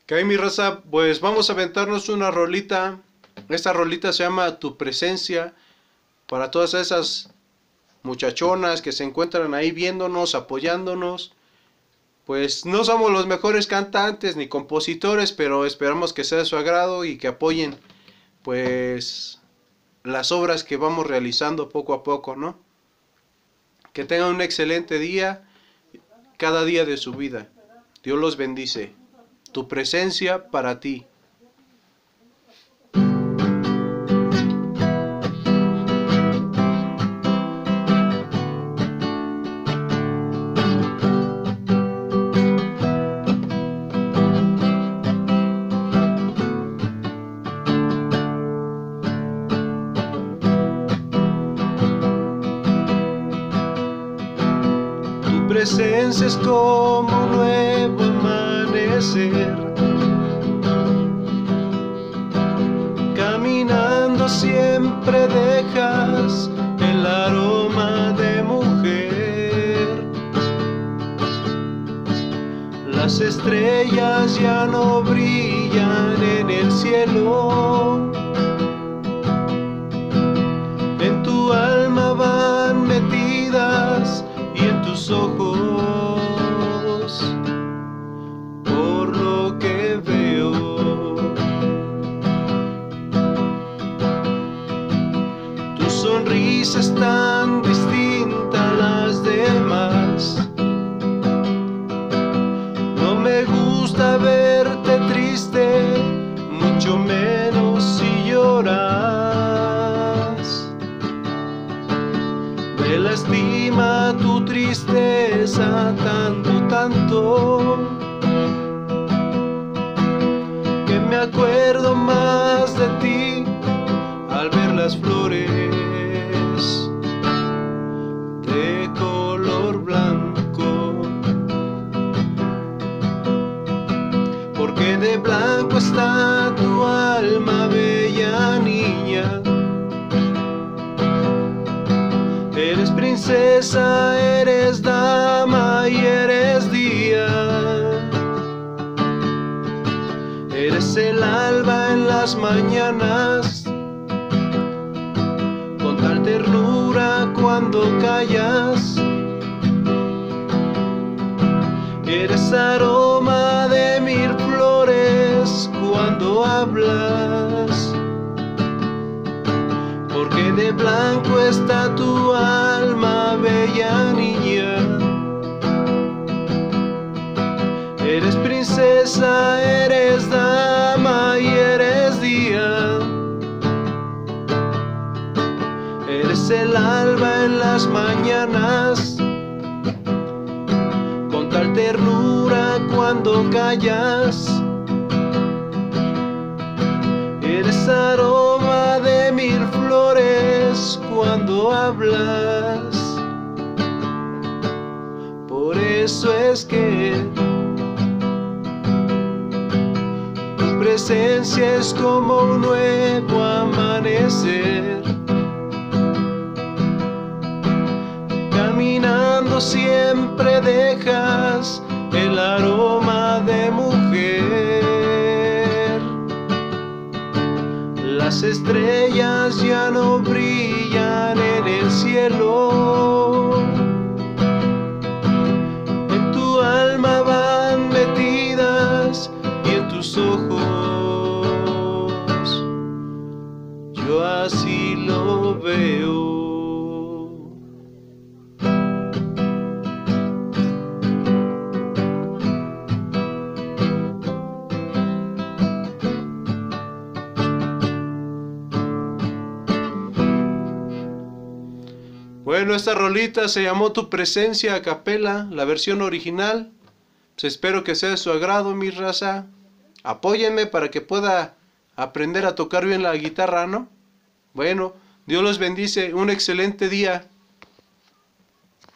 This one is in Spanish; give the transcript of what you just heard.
Que hay mi raza, pues vamos a aventarnos una rolita. Esta rolita se llama Tu Presencia. Para todas esas muchachonas que se encuentran ahí viéndonos, apoyándonos. Pues no somos los mejores cantantes ni compositores, pero esperamos que sea de su agrado y que apoyen pues las obras que vamos realizando poco a poco, ¿no? Que tengan un excelente día, cada día de su vida. Dios los bendice. Tu presencia para ti. Tu presencia es como un nuevo amanecer. Caminando siempre dejas el aroma de mujer. Las estrellas ya no brillan en el cielo. En tu alma van metidas y en tus ojos, por lo que veo. Tu sonrisa es tan distinta a las demás. No me gusta verte triste, mucho menos si lloras. Me lastima tu tristeza tanto, tanto, que me acuerdo más de ti al ver las flores de color blanco. Porque de blanco está tu alma, bella niña. Eres princesa, eres dama y eres día. Eres el alba en las mañanas, con tal ternura cuando callas. Eres aroma de mil flores cuando hablas. Porque de blanco está tu alma, bella niña. Eres princesa, eres dama y eres día. Eres el alba en las mañanas, con tal ternura cuando callas. Eres aroma de mil flores cuando hablas. Por eso es que tu presencia es como un nuevo amanecer. Caminando siempre dejas el aroma de mujer. Las estrellas ya no brillan en el cielo. En tu alma van metidas y en tus ojos. Yo así lo veo. Bueno, esta rolita se llamó Tu Presencia a capela, la versión original. Pues espero que sea de su agrado, mi raza. Apóyenme para que pueda aprender a tocar bien la guitarra, ¿no? Bueno, Dios los bendice. Un excelente día.